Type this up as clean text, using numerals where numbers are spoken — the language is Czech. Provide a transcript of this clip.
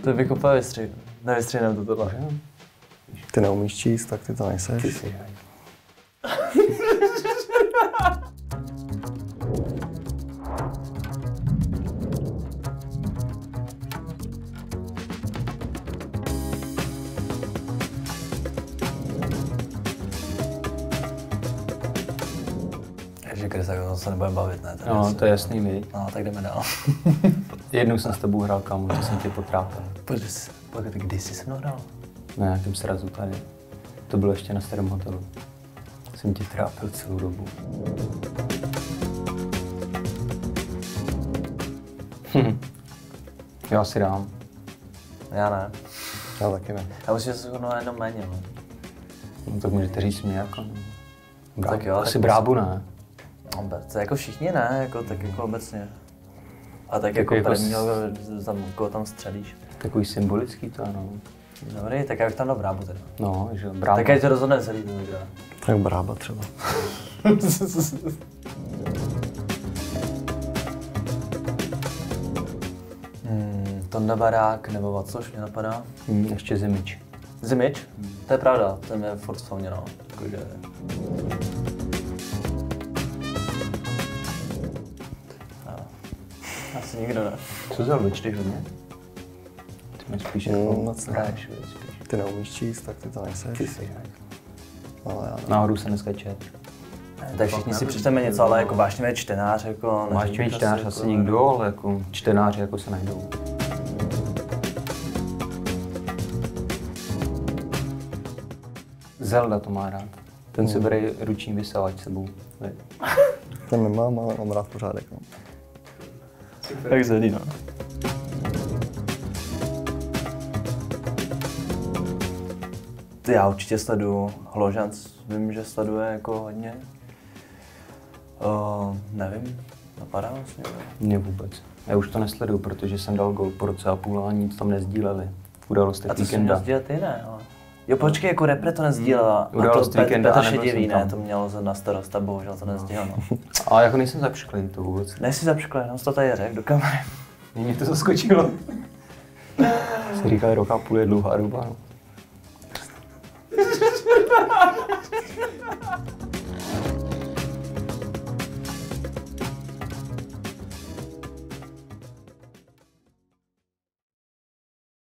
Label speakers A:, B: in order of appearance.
A: To bych úplně nevystřihnul to tohle.
B: Ty neumíš číst, tak ty to nejseš.
C: Ty si
A: Takže Chris, tak to se nebudeme bavit, ne?
C: No, to je jasný, viď?
A: No, tak jdeme dál.
C: Jednou jsem s tebou hrál, kámo, to jsem tě potrápil.
A: Počkej, kdy jsi se mnou hrál?
C: Na nějakém srazu tady. To bylo ještě na starém hotelu. Jsem tě trápil celou dobu. Já si dám.
A: Já ne.
B: Já taky ne.
A: Já musím se shodnout na jednom méně, no.
C: No, tak můžete říct mě jako.
A: Tak jo,
C: asi
A: tak
C: brábu ne.
A: To jako všichni ne, jako, tak jako obecně. A tak jako
C: jako
A: prvního, koho tam střelíš.
C: Takový symbolický to, no.
A: Dobrý, tak já bych tam dal brábu teda.
C: No, že brába.
A: Tak ať to rozhodne celý ten hra.
B: Tak brába třeba.
A: Tonda Barák nebo Vacoš mě napadá.
C: Ještě Zimič.
A: Zimič? To je pravda, ten je furt vzpomněl, no. Jakože... Asi nikdo ne.
C: Co za lvič, ty hodně? Ty mě spíš jako
B: moc ne.
C: hraješ, spíš.
B: Ty neumíš číst, tak ty to nejseš.
C: Ty si hraješ.
B: Ale já ne.
C: Náhodou se dneska čet.
A: Tak všichni si přečteme něco, ale jako vášnivý čtenář, jako...
C: Vášnivý čtenář asi nikdo, ale jako čtenáři jako se najdou. Zelda to má rád. Ten si bere ruční vysavač sebou.
B: Ten nemám, ale mám rád pořádek. No.
A: Tak zelí, no. Já určitě sleduju Hložanc, vím, že sleduje jako hodně. Nevím, napadá vlastně.
C: Mně vůbec. Já už to nesleduju, protože jsem dal gol po roce a půl a nic tam nezdíleli. V událostech
A: A to jsi
C: víkenda.
A: měl sdílet ty, ne? Ale... Jo, počkej, jako repre to nezdílela. A to
C: Událost víkenda
A: Petr
C: a nebyl
A: Šedivý,
C: jsem tam.
A: ne, to měl na starost a bohužel to nezdílel, no.
C: Ale jako nejsem zapšklý to vůbec.
A: Nejsi zapšklý, no, to tady řekl do kamery.
C: Mě to zaskočilo. Si říkal, rok a půl je dlouhá doba, no.